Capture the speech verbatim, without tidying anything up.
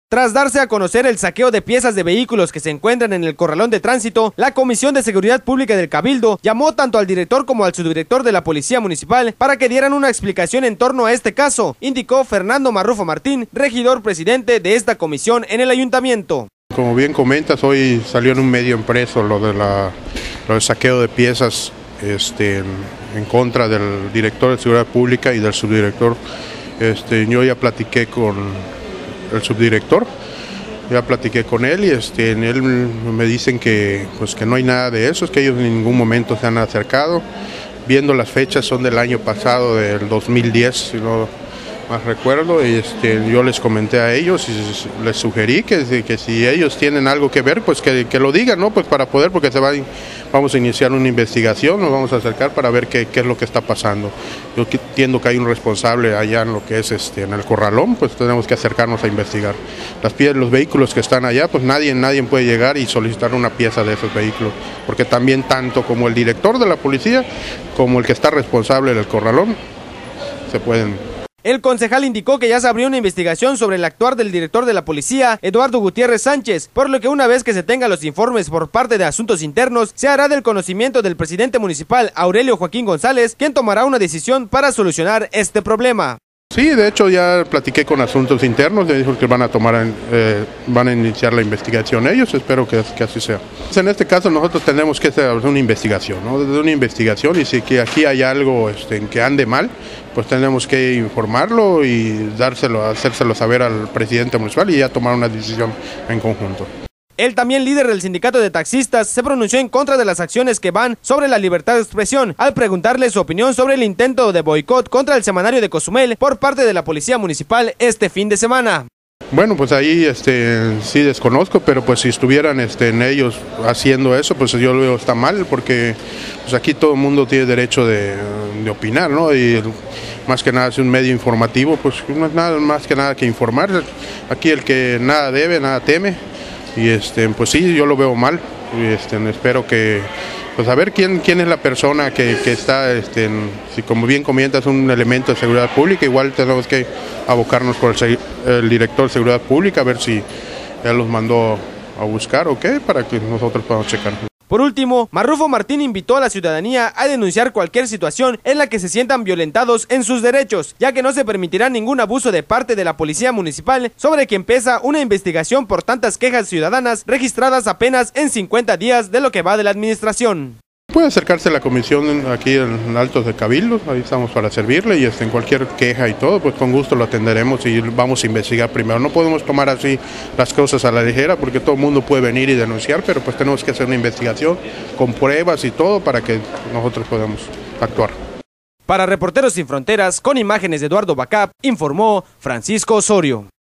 Tras darse a conocer el saqueo de piezas de vehículos que se encuentran en el corralón de tránsito, la Comisión de Seguridad Pública del Cabildo llamó tanto al director como al subdirector de la Policía Municipal para que dieran una explicación en torno a este caso, indicó Fernando Marrufo Martín, regidor presidente de esta comisión en el ayuntamiento. Como bien comentas, hoy salió en un medio impreso lo, de la, lo del saqueo de piezas este, en, en contra del director de Seguridad Pública y del subdirector. Este, yo ya platiqué con el subdirector, ya platiqué con él y este, en él me dicen que, pues, que no hay nada de eso, es que ellos en ningún momento se han acercado. Viendo las fechas son del año pasado, del dos mil diez, si no más recuerdo, y este, yo les comenté a ellos y les sugerí que, que si ellos tienen algo que ver, pues que, que lo digan, ¿no? Pues para poder, porque se va, vamos a iniciar una investigación, nos vamos a acercar para ver qué, qué es lo que está pasando. Yo entiendo que hay un responsable allá en lo que es este, en el corralón, pues tenemos que acercarnos a investigar. Las piezas, los vehículos que están allá, pues nadie, nadie puede llegar y solicitar una pieza de esos vehículos, porque también tanto como el director de la policía, como el que está responsable del corralón, se pueden... El concejal indicó que ya se abrió una investigación sobre el actuar del director de la policía, Eduardo Gutiérrez Sánchez, por lo que una vez que se tengan los informes por parte de Asuntos Internos, se hará del conocimiento del presidente municipal, Aurelio Joaquín González, quien tomará una decisión para solucionar este problema. Sí, de hecho ya platiqué con Asuntos Internos, le dijo que van a tomar, eh, van a iniciar la investigación ellos, espero que, que así sea. En este caso nosotros tenemos que hacer una investigación, ¿no? Desde una investigación, y si que aquí hay algo este, en que ande mal, pues tenemos que informarlo y dárselo, hacérselo saber al presidente municipal y ya tomar una decisión en conjunto. El también líder del sindicato de taxistas se pronunció en contra de las acciones que van sobre la libertad de expresión al preguntarle su opinión sobre el intento de boicot contra el semanario de Cozumel por parte de la policía municipal este fin de semana. Bueno, pues ahí este, sí desconozco, pero pues si estuvieran este, en ellos haciendo eso, pues yo lo veo está mal, porque pues aquí todo el mundo tiene derecho de, de opinar, ¿no? Y más que nada es un medio informativo, pues no es nada más que nada que informar. Aquí el que nada debe, nada teme. Y este, pues sí, yo lo veo mal, y este, espero que, pues a ver quién, quién es la persona que, que está, este, en, si como bien comentas, un elemento de seguridad pública, igual tenemos que abocarnos por el, el director de seguridad pública, a ver si él los mandó a buscar o qué, para que nosotros podamos checar. Por último, Marrufo Martín invitó a la ciudadanía a denunciar cualquier situación en la que se sientan violentados en sus derechos, ya que no se permitirá ningún abuso de parte de la policía municipal, sobre quien pesa una investigación por tantas quejas ciudadanas registradas apenas en cincuenta días de lo que va de la administración. Puede acercarse a la comisión aquí en Altos de Cabildo, ahí estamos para servirle y este, en cualquier queja y todo, pues con gusto lo atenderemos y vamos a investigar primero. No podemos tomar así las cosas a la ligera porque todo el mundo puede venir y denunciar, pero pues tenemos que hacer una investigación con pruebas y todo para que nosotros podamos actuar. Para Reporteros Sin Fronteras, con imágenes de Eduardo Bacap, informó Francisco Osorio.